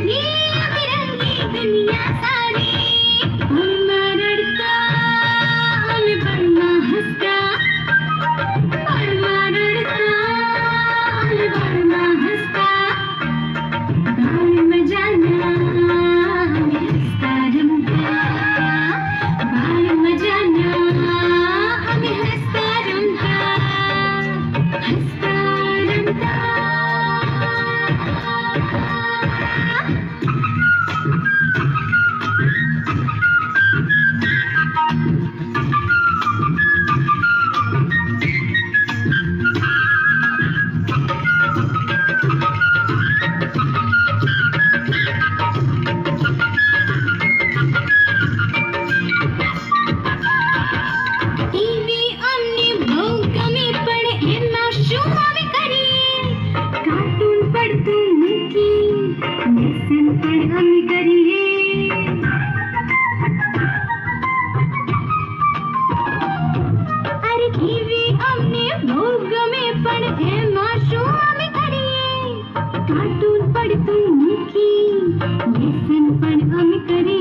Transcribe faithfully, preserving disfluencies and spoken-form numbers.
ये बिरंगी दुनिया सारी बढ़ना रड़ता हमें बढ़ना हंसता बढ़ना रड़ता हमें बढ़ना हंसता बाल मजाना हमें हंसता रमता बाल मजाना हमें हंसता रमता हंसता रमता टीवी अन्य लोग कमी पड़े एना शो आवे करिए कार्टून पढ़तू मुकी लेसन पढ़ हम करिए अरे टीवी अन्य लोग में पढ़े एना शो आवे करिए कार्टून पढ़तू मुकी लेसन पढ़ हम करिए